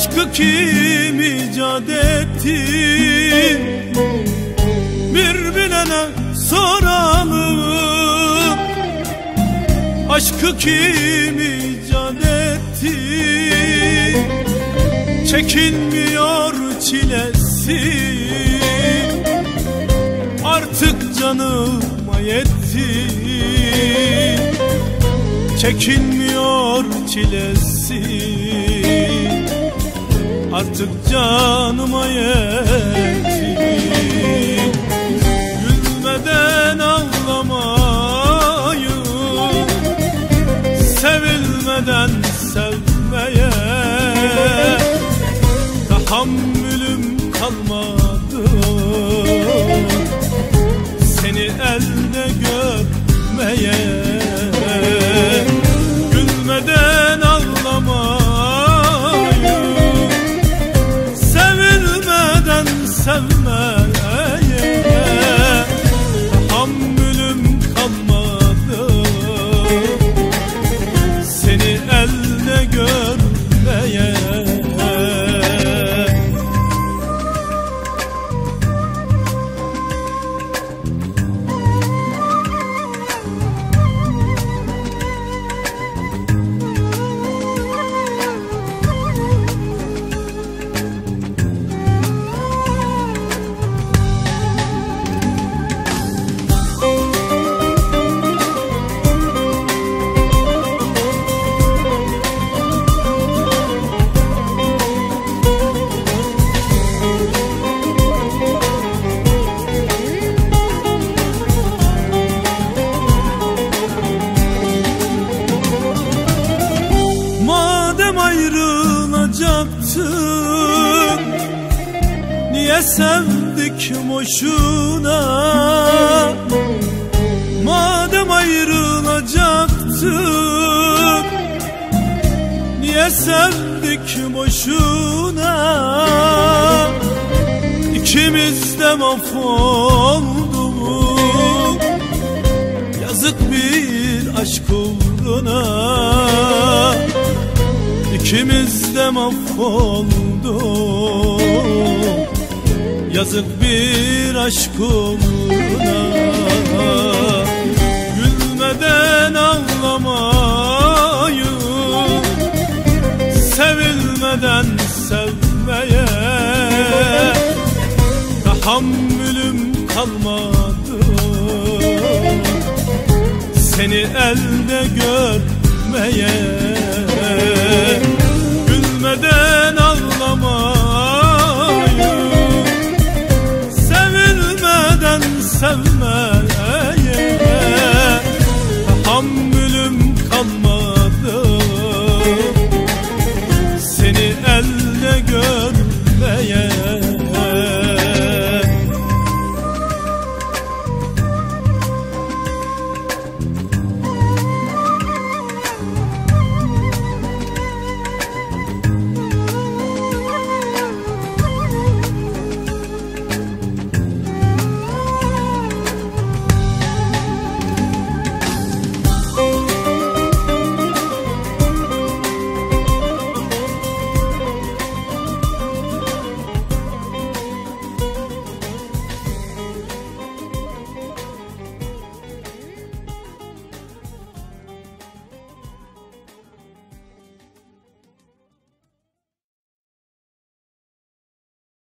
Aşkı kim icat etti? Bir bilene soralım. Aşkı kim icat etti? Çekinmiyor çilesi, artık canıma yetti. Çekinmiyor çilesi, artık canıma yetti. Gülmeden ağlamayı, sevilmeden sevmeye tahammülüm kalmadı. Seni elde görmeye, gülmeden ağlamayı, sevilmeden sevmeye tahammülüm kalmadı. Seni elde görmeye. Ayrılacaktık, niye sevdik boşuna? Madem ayrılacaktık, niye sevdik boşuna? İkimiz de mahvolduk, yazık bir aşk uğruna. İkimiz de mahvolduk, yazık bir aşk uğruna. Gülmeden ağlamayı, sevilmeden sevmeye tahammülüm kalmadı. Seni elde görmeye, gülmeden ağlamayı, sevilmeden sevmeye